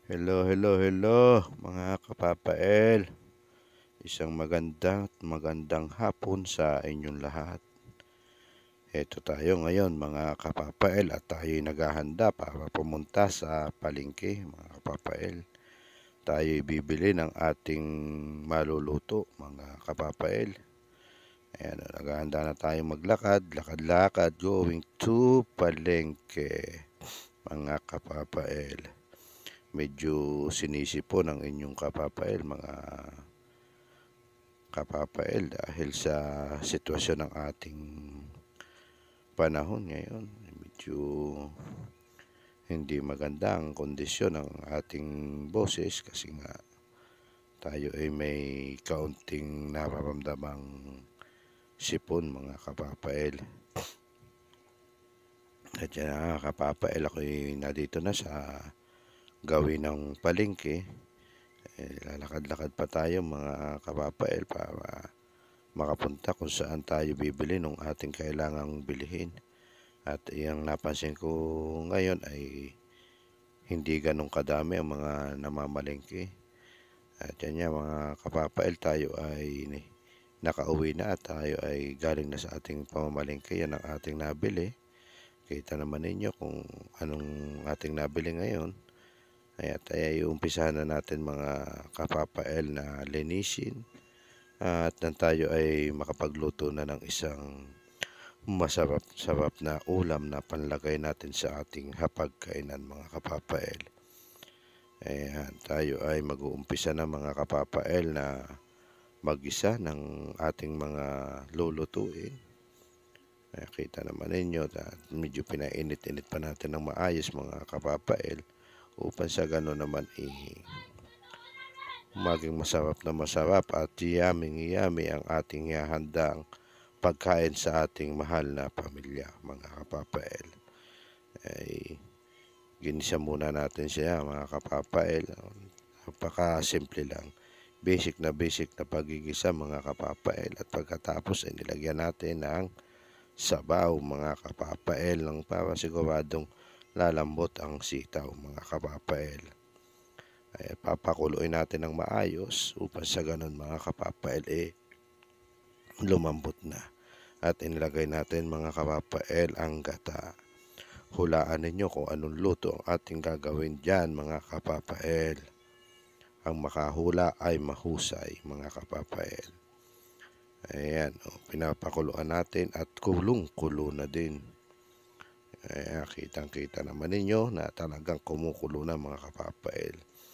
Hello mga kapapael. Isang magandang hapon sa inyong lahat. Ito tayo ngayon mga kapapael at tayo'y naghahanda para pumunta sa palengke mga kapapael. Tayo'y bibili ng ating maluluto mga kapapael. Ayan, naghahanda na tayong lakad going to palengke mga kapapael. Medyo sinisipon ang inyong kapapael mga kapapael dahil sa sitwasyon ng ating panahon ngayon. Medyo hindi maganda ang kondisyon ng ating boses kasi nga tayo ay may kaunting nararamdamang sipon mga kapapael. At yan mga kapapael, ako'y nandito na sa gawin ng palengke. Lalakad-lakad pa tayo mga kapapael para makapunta kung saan tayo bibili ng ating kailangang bilhin. At yung napansin ko ngayon ay hindi ganun kadami ang mga namamalengke. At yan nga mga kapapael, tayo ay nakauwi na at tayo ay galing na sa ating pamamalengke. Yan ang ating nabili. Kita naman ninyo kung anong ating nabili ngayon. Ay umpisahan na natin mga kapapael na linisin at nang tayo ay makapagluto na ng isang masarap na ulam na panlagay natin sa ating hapagkainan mga kapapael. Ayan, tayo ay mag-uumpisa na mga kapapael na mag-isa ng ating mga lulutuin. Kita naman ninyo at medyo pinainit-init pa natin ng maayos mga kapapael upang sa gano'n naman maging masarap at yummy ang ating hahandang pagkain sa ating mahal na pamilya mga kapapael. Ay ginisa muna natin siya mga kapapael. Napaka-simple lang. Basic na pagigisa mga kapapael at pagkatapos ay nilagyan natin ng sabaw mga kapapael ng para siguradong lalambot ang sitaw mga kapapael. Ay papakuluin natin ng maayos upang sa ganun mga kapapael lumambot na. At inilagay natin mga kapapael ang gata. Hulaan ninyo kung anong luto ang ating gagawin dyan mga kapapael. Ang makahula ay mahusay mga kapapael. Ayan, pinapakuluan natin at kulong-kulo na din. Ayan, kitang-kita naman ninyo na talagang kumukulo na mga kapapael.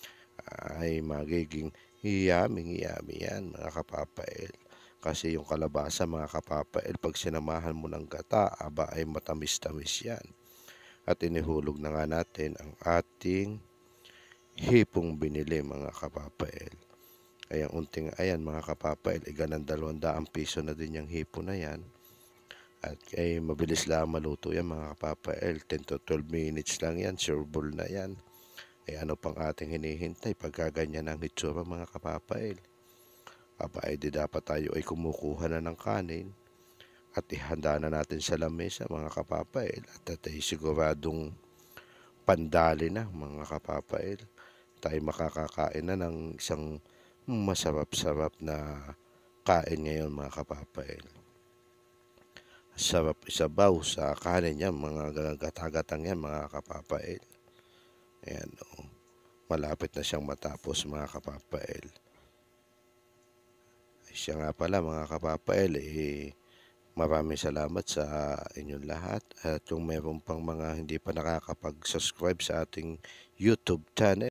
Ay magiging yummy yan mga kapapael. Kasi yung kalabasa mga kapapael, pag sinamahan mo ng gata, aba ay matamis-tamis yan. At inihulog na nga natin ang ating hipong binili mga kapapael. Ayan mga kapapael, ganang 200 piso na din yung hipo na yan. At mabilis lang maluto yan mga kapapael, 10 to 12 minutes lang yan, sureball na yan. Ano pang ating hinihintay pagka ganyan ang hitsura mga kapapael? Aba di dapat tayo ay kumukuha na ng kanin at ihanda na natin sa lamesa mga kapapael at ay siguradong pandali na mga kapapael. Tayo makakakain na ng isang masarap na kain ngayon mga kapapael. Sarap isabaw sa kanin yan mga gata-gatang yan mga kapapael. Ayan malapit na siyang matapos mga kapapael. Siya nga pala mga kapapael maraming salamat sa inyong lahat at kung meron pang mga hindi pa nakakapag-subscribe sa ating YouTube channel